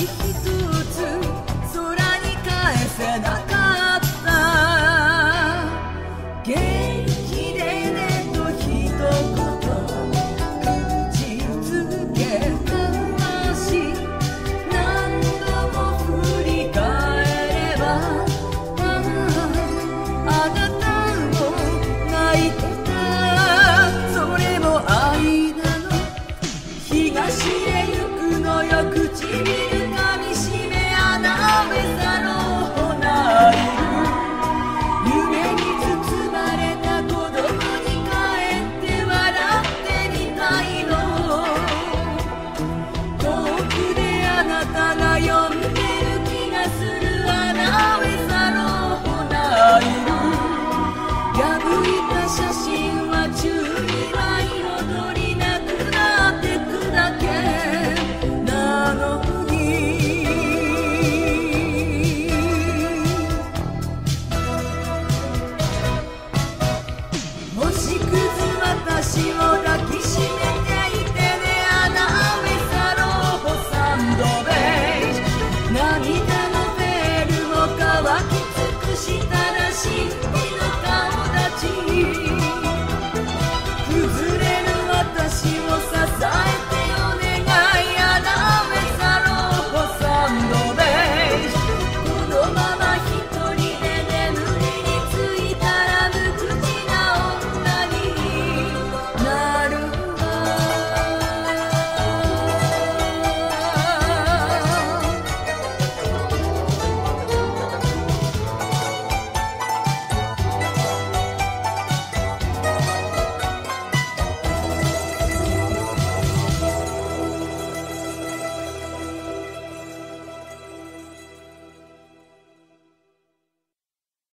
一つ空に返せなかった元気でねと一言口づけたし何度も振り返ればあなたも泣いてたそれも愛なの東へ行くのよ唇噛みしめ穴べさのナイル夢に包まれた子供に帰って笑ってみたいの遠くであなたが呼んでる気がする穴べさのナイル破いた写真は宙に舞い踊りなくなってくだけなのに星屑私を抱きしめていてねアナウェサローサンドベージ涙のベールを乾き尽くしたらしい